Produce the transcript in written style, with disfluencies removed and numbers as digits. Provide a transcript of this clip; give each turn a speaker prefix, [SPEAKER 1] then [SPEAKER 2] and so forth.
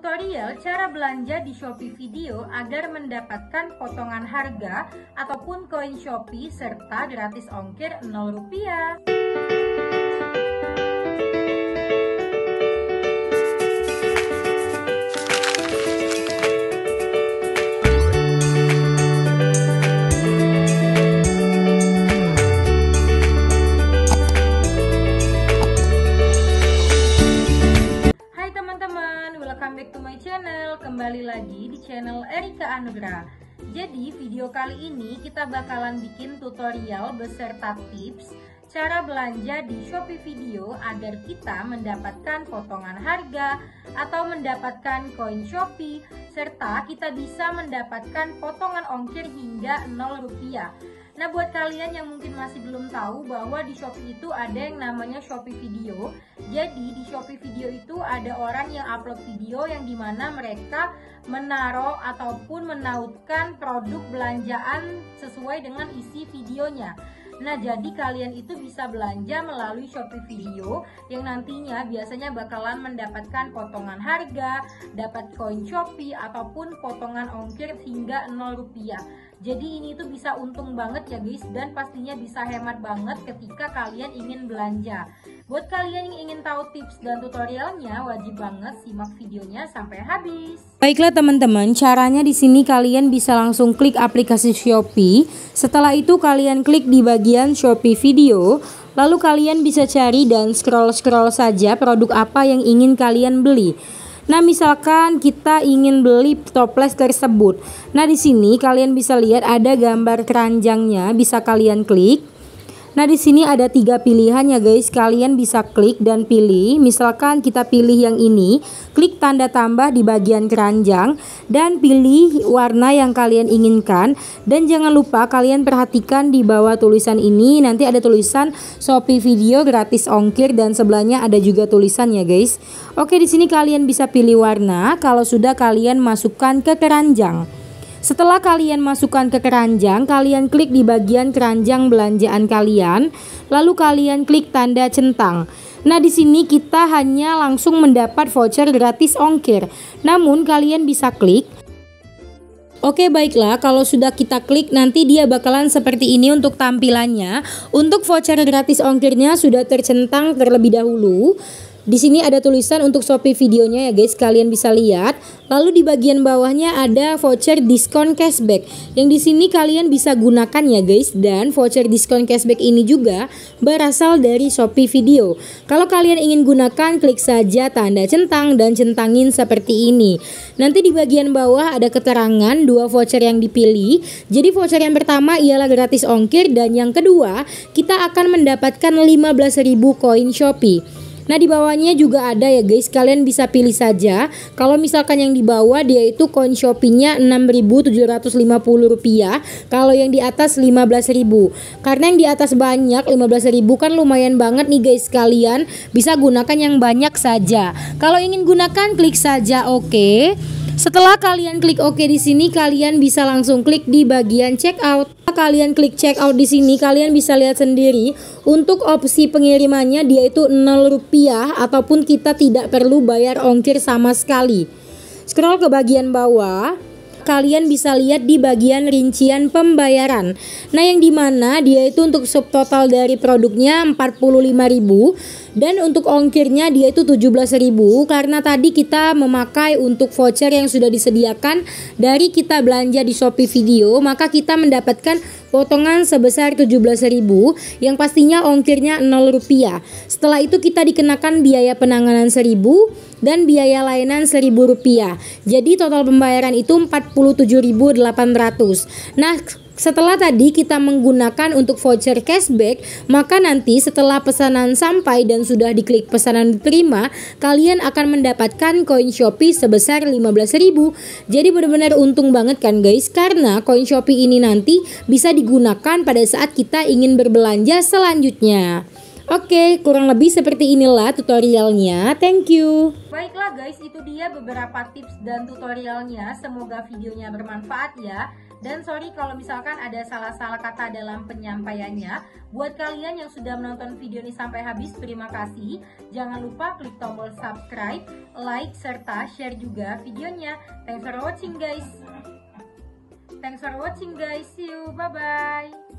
[SPEAKER 1] tutorial cara belanja di Shopee Video agar mendapatkan potongan harga ataupun koin Shopee serta gratis ongkir Rp0. Welcome back to my channel, kembali lagi di channel Erika Anugrah. Jadi video kali ini kita bakalan bikin tutorial beserta tips cara belanja di Shopee Video agar kita mendapatkan potongan harga atau mendapatkan koin Shopee serta kita bisa mendapatkan potongan ongkir hingga Rp0. Nah, buat kalian yang mungkin masih belum tahu bahwa di Shopee itu ada yang namanya Shopee Video. Jadi di Shopee Video itu ada orang yang upload video yang dimana mereka menaruh ataupun menautkan produk belanjaan sesuai dengan isi videonya. Nah, jadi kalian itu bisa belanja melalui Shopee Video yang nantinya biasanya bakalan mendapatkan potongan harga, dapat koin Shopee ataupun potongan ongkir hingga Rp0. Jadi ini tuh bisa untung banget ya guys, dan pastinya bisa hemat banget ketika kalian ingin belanja. Buat kalian yang ingin tahu tips dan tutorialnya, wajib banget simak videonya sampai habis.
[SPEAKER 2] Baiklah teman-teman, caranya di sini kalian bisa langsung klik aplikasi Shopee. Setelah itu kalian klik di bagian Shopee Video. Lalu kalian bisa cari dan scroll-scroll saja produk apa yang ingin kalian beli. Nah, misalkan kita ingin beli toples tersebut. Nah, di sini kalian bisa lihat ada gambar keranjangnya, bisa kalian klik. Nah, di sini ada 3 pilihan ya guys. Kalian bisa klik dan pilih. Misalkan kita pilih yang ini, klik tanda tambah di bagian keranjang dan pilih warna yang kalian inginkan. Dan jangan lupa kalian perhatikan di bawah tulisan ini, nanti ada tulisan Shopee Video gratis ongkir dan sebelahnya ada juga tulisan ya guys. Oke, di sini kalian bisa pilih warna kalau sudah kalian masukkan ke keranjang. Setelah kalian masukkan ke keranjang, kalian klik di bagian keranjang belanjaan kalian, lalu kalian klik tanda centang. Nah, di sini kita hanya langsung mendapat voucher gratis ongkir. Namun kalian bisa klik. Oke, baiklah, kalau sudah kita klik nanti dia bakalan seperti ini untuk tampilannya. Untuk voucher gratis ongkirnya sudah tercentang terlebih dahulu. Di sini ada tulisan untuk Shopee Videonya ya guys, kalian bisa lihat. Lalu di bagian bawahnya ada voucher diskon cashback yang di sini kalian bisa gunakan ya guys. Dan voucher diskon cashback ini juga berasal dari Shopee Video. Kalau kalian ingin gunakan, klik saja tanda centang dan centangin seperti ini. Nanti di bagian bawah ada keterangan 2 voucher yang dipilih. Jadi voucher yang pertama ialah gratis ongkir dan yang kedua kita akan mendapatkan 15.000 koin Shopee. Nah, di bawahnya juga ada ya guys, kalian bisa pilih saja. Kalau misalkan yang di bawah dia itu koin Shopee-nya Rp6.750. Kalau yang di atas 15.000. Karena yang di atas banyak, 15.000 kan lumayan banget nih guys. Kalian bisa gunakan yang banyak saja. Kalau ingin gunakan, klik saja oke. Setelah kalian klik oke di sini, kalian bisa langsung klik di bagian checkout. Kalian klik checkout di sini, kalian bisa lihat sendiri untuk opsi pengirimannya dia itu Rp0 ataupun kita tidak perlu bayar ongkir sama sekali. Scroll ke bagian bawah. Kalian bisa lihat di bagian rincian pembayaran. Nah, yang dimana dia itu untuk subtotal dari produknya 45.000 dan untuk ongkirnya dia itu 17.000 karena tadi kita memakai untuk voucher yang sudah disediakan dari kita belanja di Shopee Video, maka kita mendapatkan potongan sebesar 17.000 yang pastinya ongkirnya Rp0. Setelah itu kita dikenakan biaya penanganan 1.000 dan biaya layanan Rp1.000. Jadi total pembayaran itu 47.800. Nah, setelah tadi kita menggunakan untuk voucher cashback, maka nanti setelah pesanan sampai dan sudah diklik pesanan diterima, kalian akan mendapatkan koin Shopee sebesar 15.000. Jadi benar-benar untung banget kan guys, karena koin Shopee ini nanti bisa digunakan pada saat kita ingin berbelanja selanjutnya. Oke, kurang lebih seperti inilah tutorialnya. Thank you.
[SPEAKER 1] Baiklah guys, itu dia beberapa tips dan tutorialnya. Semoga videonya bermanfaat ya. Dan sorry kalau misalkan ada salah-salah kata dalam penyampaiannya. Buat kalian yang sudah menonton video ini sampai habis, terima kasih. Jangan lupa klik tombol subscribe, like, serta share juga videonya. Thanks for watching guys. See you. Bye-bye.